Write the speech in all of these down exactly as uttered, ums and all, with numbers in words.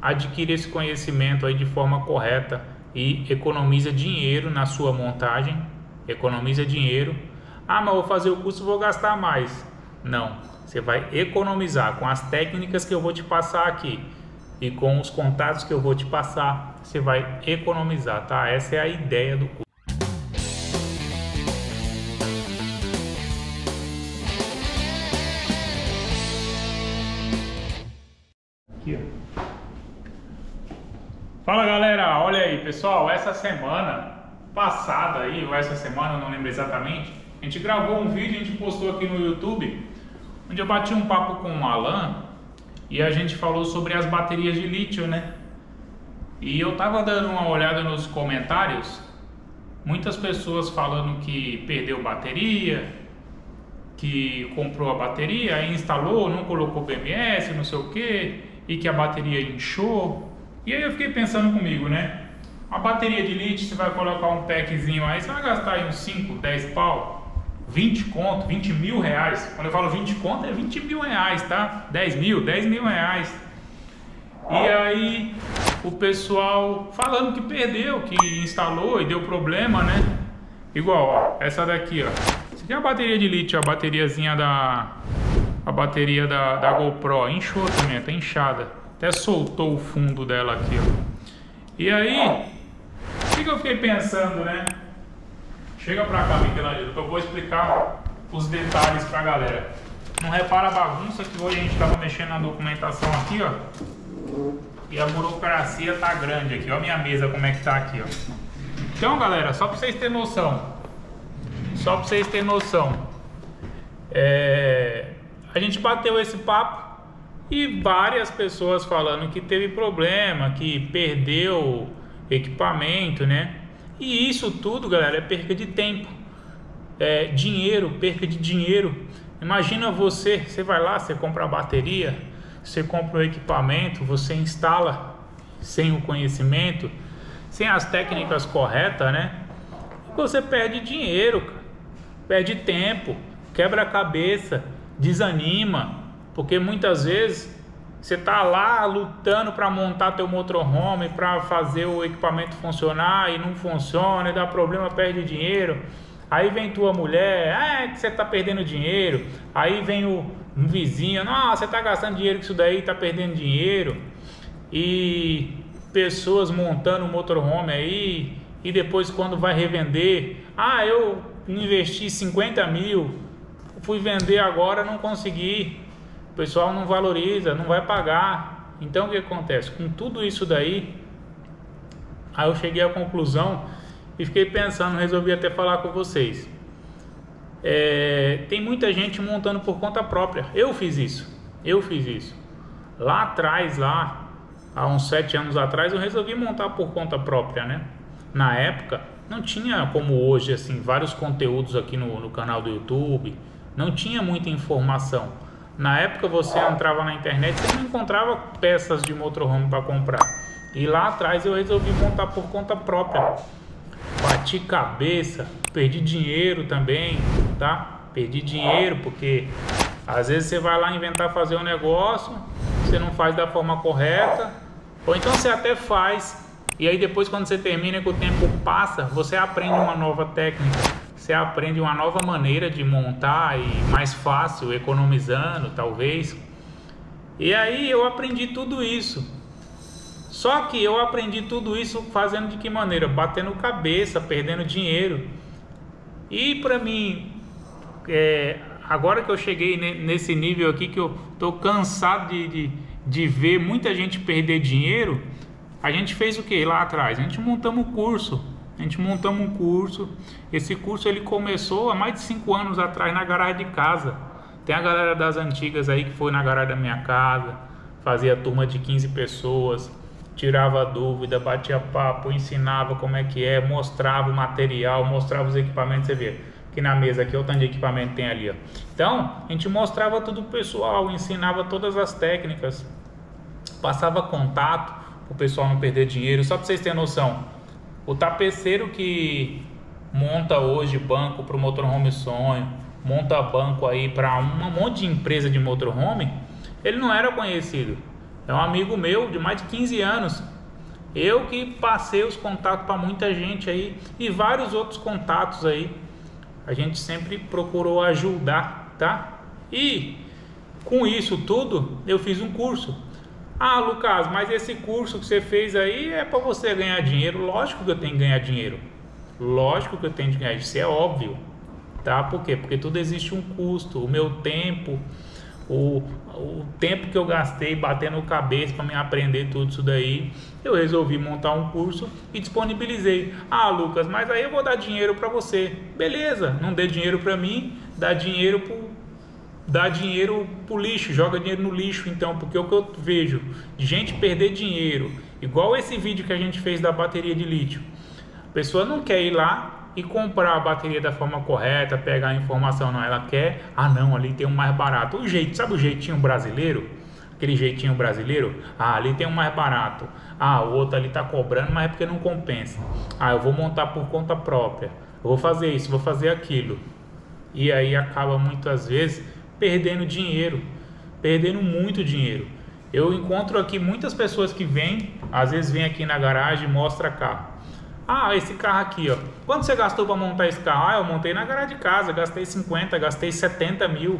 adquire esse conhecimento aí de forma correta e economiza dinheiro na sua montagem, economiza dinheiro. Ah, mas eu vou fazer o curso e vou gastar mais. Não, você vai economizar com as técnicas que eu vou te passar aqui e com os contatos que eu vou te passar, você vai economizar, tá? Essa é a ideia do curso. Aqui, ó. Fala galera, olha aí pessoal, essa semana passada aí, ou essa semana, eu não lembro exatamente, a gente gravou um vídeo, a gente postou aqui no YouTube, onde eu bati um papo com o Alan e a gente falou sobre as baterias de lítio, né? E eu tava dando uma olhada nos comentários, muitas pessoas falando que perdeu bateria, que comprou a bateria, aí instalou, não colocou B M S, não sei o que, e que a bateria inchou. E aí eu fiquei pensando comigo, né? Uma bateria de lítio, você vai colocar um packzinho aí, você vai gastar aí uns cinco, dez pau, vinte conto, vinte mil reais. Quando eu falo vinte conto, é vinte mil reais, tá? dez mil, dez mil reais. E aí o pessoal falando que perdeu, que instalou e deu problema, né? Igual, ó, essa daqui, ó. Isso aqui é a bateria de lítio, a bateriazinha da... A bateria da, da GoPro, inchou também, tá inchada. Até soltou o fundo dela aqui, ó. E aí, o que, que eu fiquei pensando, né? Chega pra cá, Michelangelo, que eu vou explicar os detalhes pra galera. Não repara a bagunça que hoje a gente tava mexendo na documentação aqui, ó. E a burocracia tá grande aqui, ó. A minha mesa como é que tá aqui, ó. Então, galera, só pra vocês terem noção. Só pra vocês terem noção. É... A gente bateu esse papo. E várias pessoas falando que teve problema, que perdeu equipamento, né? E isso tudo, galera, é perca de tempo, é dinheiro, perca de dinheiro. Imagina você, você vai lá, você compra a bateria, você compra o equipamento, você instala sem o conhecimento, sem as técnicas corretas, né? E você perde dinheiro, perde tempo, quebra a cabeça, desanima. Porque muitas vezes você tá lá lutando para montar teu motorhome, para fazer o equipamento funcionar e não funciona, e dá problema, perde dinheiro. Aí vem tua mulher, ah, é que você tá perdendo dinheiro. Aí vem o um vizinho, não, você tá gastando dinheiro com isso daí, tá perdendo dinheiro. E pessoas montando um motorhome aí, e depois quando vai revender, ah, eu investi cinquenta mil, fui vender agora, não consegui. O pessoal não valoriza, não vai pagar. Então o que acontece? Com tudo isso daí, aí eu cheguei à conclusão e fiquei pensando, resolvi até falar com vocês. É, tem muita gente montando por conta própria. Eu fiz isso, eu fiz isso. Lá atrás, lá, há uns sete anos atrás, eu resolvi montar por conta própria, né? Na época, não tinha como hoje, assim, vários conteúdos aqui no, no canal do YouTube, não tinha muita informação. Na época você entrava na internet, você não encontrava peças de motorhome para comprar. E lá atrás eu resolvi montar por conta própria. Bati cabeça, perdi dinheiro também, tá? Perdi dinheiro porque às vezes você vai lá inventar fazer um negócio, você não faz da forma correta, ou então você até faz, e aí depois quando você termina que o tempo passa, você aprende uma nova técnica. Você aprende uma nova maneira de montar e mais fácil, economizando talvez. E aí eu aprendi tudo isso. Só que eu aprendi tudo isso fazendo de que maneira? Batendo cabeça, perdendo dinheiro. E para mim, é, agora que eu cheguei nesse nível aqui, que eu tô cansado de, de, de ver muita gente perder dinheiro, a gente fez o que lá atrás? A gente montamos um curso. A gente montamos um curso. Esse curso ele começou há mais de cinco anos atrás na garagem de casa. Tem a galera das antigas aí que foi na garagem da minha casa, fazia turma de quinze pessoas, tirava dúvida, batia papo, ensinava como é que é, mostrava o material, mostrava os equipamentos. Você vê aqui na mesa aqui, olha o tanto de equipamento tem ali, ó. Então a gente mostrava tudo pro pessoal, ensinava todas as técnicas, passava contato para o pessoal não perder dinheiro. Só para vocês terem noção, o tapeceiro que monta hoje banco para o motorhome Sonho, monta banco aí para um monte de empresa de motorhome, ele não era conhecido. É um amigo meu de mais de quinze anos. Eu que passei os contatos para muita gente aí e vários outros contatos aí. A gente sempre procurou ajudar, tá? E com isso tudo, eu fiz um curso. Ah, Lucas, mas esse curso que você fez aí é para você ganhar dinheiro? Lógico que eu tenho que ganhar dinheiro. Lógico que eu tenho que ganhar, isso é óbvio, tá? Por quê? Porque tudo existe um custo. O meu tempo, o, o tempo que eu gastei batendo cabeça para me aprender tudo isso daí, eu resolvi montar um curso e disponibilizei. Ah, Lucas, mas aí eu vou dar dinheiro para você. Beleza, não dê dinheiro para mim, dá dinheiro pro, dá dinheiro pro lixo, joga dinheiro no lixo então, porque o que eu vejo de gente perder dinheiro, igual esse vídeo que a gente fez da bateria de lítio. A pessoa não quer ir lá e comprar a bateria da forma correta, pegar a informação, não, ela quer, ah não, ali tem um mais barato, o jeito, sabe o jeitinho brasileiro? Aquele jeitinho brasileiro, ah, ali tem um mais barato, ah, o outro ali tá cobrando, mas é porque não compensa, ah, eu vou montar por conta própria, eu vou fazer isso, vou fazer aquilo, e aí acaba muitas vezes perdendo dinheiro, perdendo muito dinheiro. Eu encontro aqui muitas pessoas que vêm, às vezes vêm aqui na garagem e mostra carro. Ah, esse carro aqui, ó. Quanto você gastou para montar esse carro? Ah, eu montei na garagem de casa, gastei cinquenta, gastei setenta mil.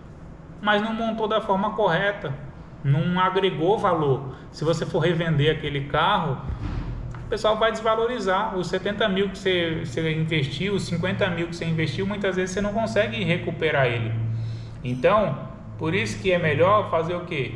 Mas não montou da forma correta, não agregou valor. Se você for revender aquele carro, o pessoal vai desvalorizar. Os setenta mil que você, você investiu, os cinquenta mil que você investiu, muitas vezes você não consegue recuperar ele. Então, por isso que é melhor fazer o quê?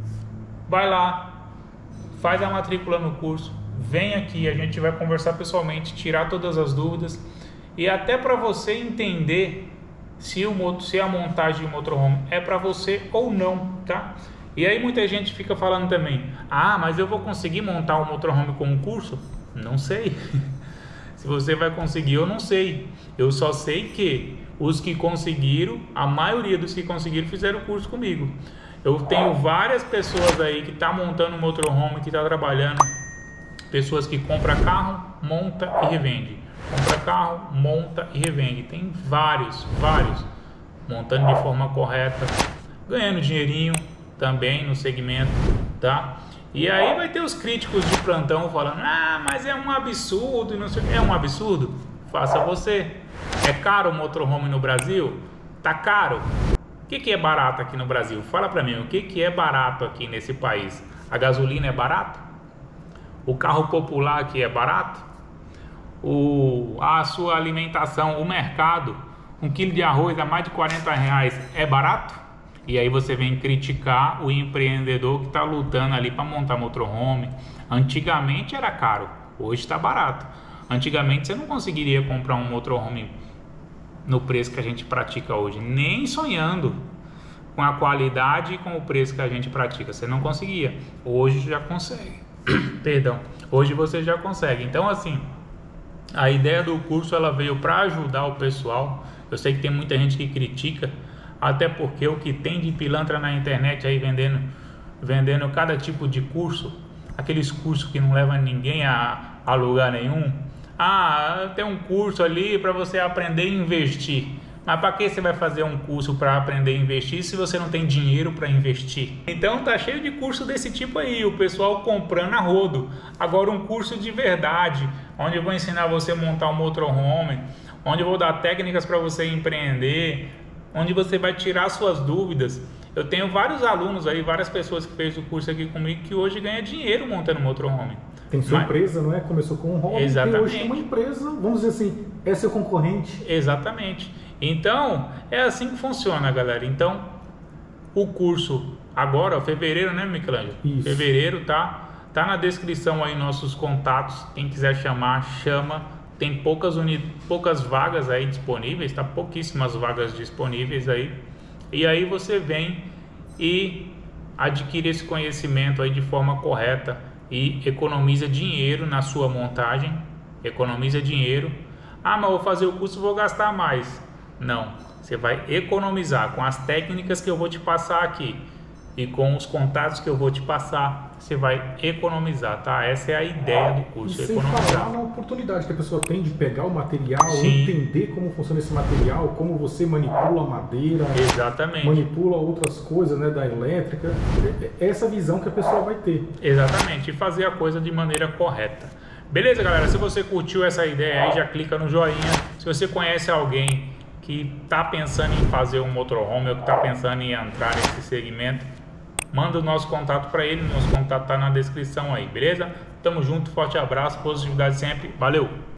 Vai lá, faz a matrícula no curso, vem aqui, a gente vai conversar pessoalmente, tirar todas as dúvidas e até para você entender se, o, se a montagem de motorhome é para você ou não, tá? E aí muita gente fica falando também, ah, mas eu vou conseguir montar um motorhome com um curso? Não sei. Se você vai conseguir, eu não sei. Eu só sei que os que conseguiram, a maioria dos que conseguiram fizeram o curso comigo. Eu tenho várias pessoas aí que estão tá montando um motorhome, que está trabalhando. Pessoas que compram carro, monta e revende. Compra carro, monta e revende. Tem vários, vários. Montando de forma correta, ganhando dinheirinho também no segmento, tá? E aí vai ter os críticos de plantão falando, ah, mas é um absurdo, não sei o que. É um absurdo? Faça você. É caro o motorhome no Brasil? Tá caro. O que, que é barato aqui no Brasil? Fala pra mim, o que, que é barato aqui nesse país? A gasolina é barata? O carro popular aqui é barato? O, a sua alimentação, o mercado, um quilo de arroz a mais de quarenta reais é barato? E aí você vem criticar o empreendedor que está lutando ali para montar motorhome. Antigamente era caro, hoje está barato. Antigamente você não conseguiria comprar um motorhome no preço que a gente pratica hoje, nem sonhando com a qualidade e com o preço que a gente pratica. Você não conseguia, hoje já consegue. Perdão, hoje você já consegue. Então assim, a ideia do curso ela veio para ajudar o pessoal. Eu sei que tem muita gente que critica, até porque o que tem de pilantra na internet aí vendendo, vendendo cada tipo de curso, aqueles cursos que não levam ninguém a, a lugar nenhum. Ah, tem um curso ali para você aprender a investir. Mas para que você vai fazer um curso para aprender a investir se você não tem dinheiro para investir? Então tá cheio de curso desse tipo aí, o pessoal comprando a rodo. Agora um curso de verdade, onde eu vou ensinar você a montar um motorhome, onde eu vou dar técnicas para você empreender, onde você vai tirar suas dúvidas. Eu tenho vários alunos aí, várias pessoas que fez o curso aqui comigo que hoje ganham dinheiro montando motorhome. Tem sua Mas, empresa, não é? Começou com um hobby, exatamente. E hoje tem uma empresa, vamos dizer assim, é seu concorrente. Exatamente. Então, é assim que funciona, galera. Então, o curso agora, fevereiro, né, Michelangelo? Isso. Fevereiro, tá? Tá na descrição aí nossos contatos. Quem quiser chamar, chama. Tem poucas, uni... poucas vagas aí disponíveis, tá? Pouquíssimas vagas disponíveis aí. E aí você vem e adquire esse conhecimento aí de forma correta e economiza dinheiro na sua montagem. Economiza dinheiro. Ah, mas eu vou fazer o curso e vou gastar mais. Não, você vai economizar com as técnicas que eu vou te passar aqui. e com os contatos que eu vou te passar, você vai economizar, tá? Essa é a ideia do curso, e sem economizar. falar na oportunidade que a pessoa tem de pegar o material, Sim. entender como funciona esse material, como você manipula a madeira, Exatamente. manipula outras coisas, né, da elétrica. Essa visão que a pessoa vai ter. Exatamente, e fazer a coisa de maneira correta. Beleza, galera? Se você curtiu essa ideia aí, já clica no joinha. Se você conhece alguém que está pensando em fazer um motorhome ou que está pensando em entrar nesse segmento, manda o nosso contato para ele. Nosso contato está na descrição aí, beleza? Tamo junto, forte abraço, positividade sempre. Valeu!